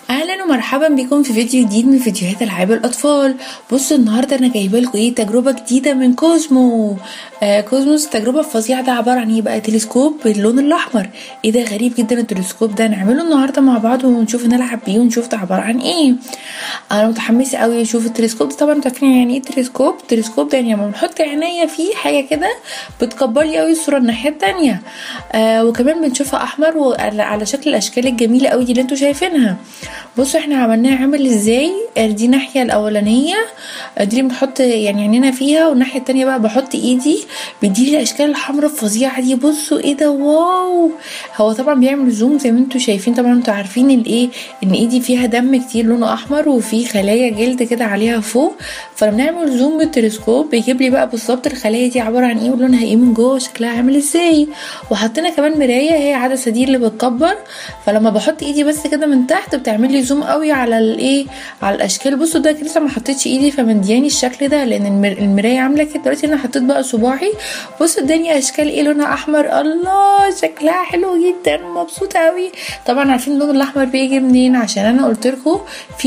اهلا ومرحبا بكم في فيديو جديد من فيديوهات العاب الاطفال. بصوا النهارده انا جايبه لكم تجربه جديده من كوزمو. كوزموس التجربه الفظيعه ده عباره عن بقى تلسكوب باللون الاحمر. ده غريب جدا التلسكوب ده، نعمله النهارده مع بعض ونشوف نلعب بيه ونشوف ده عباره عن ايه. انا متحمسه قوي اشوف التلسكوب ده. طبعا انتوا عارفين يعني ايه التلسكوب ده يعني لما بنحط عينيا فيه حاجه كده بتكبر لي قوي الصوره الناحيه التانية. وكمان بنشوفها احمر وعلى شكل الاشكال الجميله قوي دي اللي انتوا شايفينها. بصوا احنا عملناها عامل ازاي. دي الناحيه الاولانيه دي بنحط يعني عينينا فيها، والناحيه التانية بقى بحط ايدي بيديلي الاشكال الحمراء الفظيعه دي. بصوا ده واو. هو طبعا بيعمل زوم زي ما انتوا شايفين. طبعا انتوا عارفين ان ايدي فيها دم كتير لونه احمر وفي خلايا جلد كده عليها فوق، فلما نعمل زوم بالتلسكوب بيجيب لي بقى بالظبط الخلايا دي عباره عن ايه ولونها ايه من جوه وشكلها عامل ازاي. وحطينا كمان مرايه، هي عدسه دي اللي بتكبر، فلما بحط ايدي بس كده من تحت بتعمل لي زوم قوي على على الاشكال. بصوا ده لسه ما حطيتش ايدي فمدياني الشكل ده لان المرايه عامله كده. دلوقتي انا حطيت بقى صباعي، بصوا اداني اشكال لونها احمر. الله شكلها حلو جدا، مبسوطه قوي. طبعا عارفين اللون الاحمر بيجي منين؟ عشان انا قلت لكم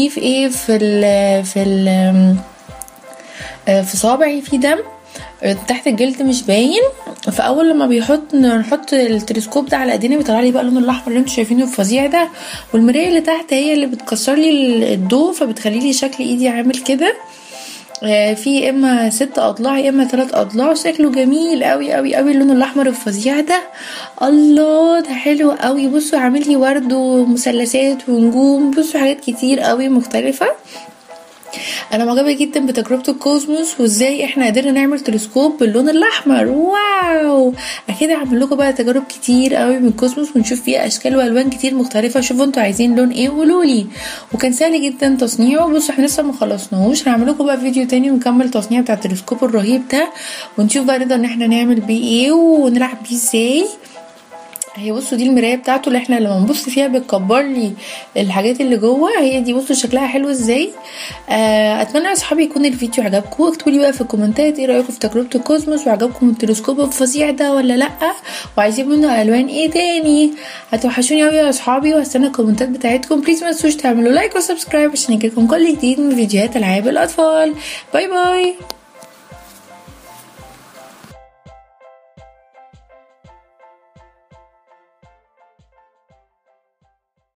في صابعي في دم تحت الجلد مش باين، فاول لما نحط التلسكوب ده على ايدينا بيطلع لي بقى اللون الاحمر اللي انتوا شايفينه الفظيع ده. والمرايه اللي تحت هي اللي بتكسر لي الضوء فبتخلي لي شكل ايدي عامل كده. في اما 6 اضلاع يا اما 3 اضلاع. شكله جميل قوي قوي قوي اللون الاحمر الفظيع ده. الله ده حلو قوي. بصوا عامل لي ورد ومثلثات ونجوم. بصوا حاجات كتير قوي مختلفه. انا معجبه جدا بتجربه الكوزموس وازاي احنا قدرنا نعمل تلسكوب باللون الاحمر. واو. اكيد هعمل لكم بقى تجارب كتير قوي من كوزموس ونشوف فيها اشكال والوان كتير مختلفه. شوفوا انتوا عايزين لون ايه وقولوا لي. وكان سهل جدا تصنيعه. بصوا احنا لسه ما خلصناهوش، هعمل لكم بقى فيديو تاني ونكمل تصنيع بتاع التلسكوب الرهيب ده ونشوف بقى نقدر ان احنا نعمل بيه ايه ونلعب بيه ازاي. هي بصوا دي المرايه بتاعته اللي احنا لما نبص فيها بتكبر لي الحاجات اللي جوه. هي دي بصوا شكلها حلو ازاي. اتمنى يا اصحابي يكون الفيديو عجبكم. اكتبوا لي بقى في الكومنتات ايه رايكم في تجربه الكوزموس، وعجبكم التلسكوب الفظيع ده ولا لا، وعايزين منه الوان ايه تاني. هتوحشوني قوي يا اصحابي وهستنى الكومنتات بتاعتكم. بليز ما تنسوش تعملوا لايك وسبسكرايب عشان يجيلكم كل جديد من فيديوهات العاب الاطفال. باي باي.